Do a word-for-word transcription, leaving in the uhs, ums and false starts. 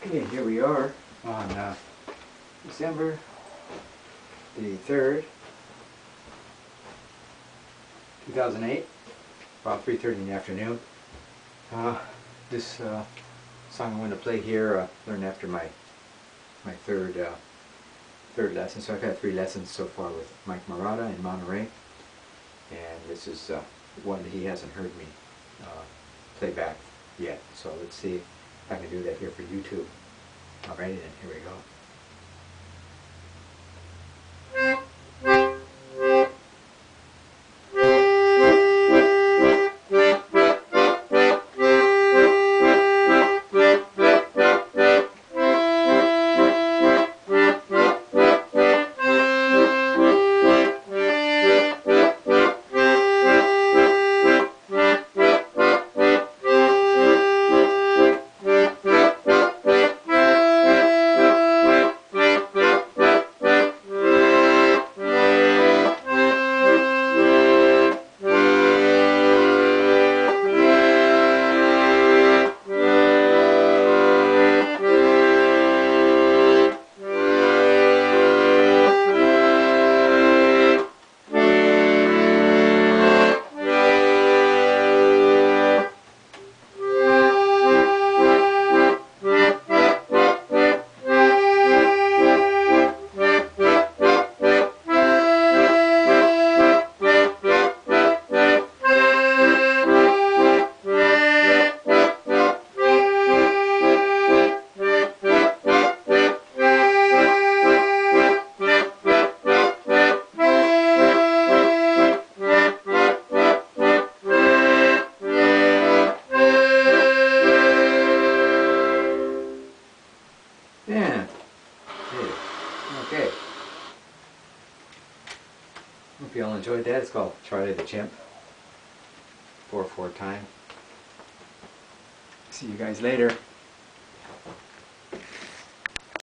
Okay, here we are on uh, December the third, two thousand eight, about three thirty in the afternoon. Uh, this uh, song I'm going to play here, uh, learned after my my third uh, third lesson. So I've had three lessons so far with Mike Marotta in Monterey, and this is uh, one that he hasn't heard me uh, play back yet. So let's see if I can do that here for YouTube. Alrighty then, here we go. Yeah. Okay. Hope you all enjoyed that. It's called Charlie the Chimp. four four time. See you guys later.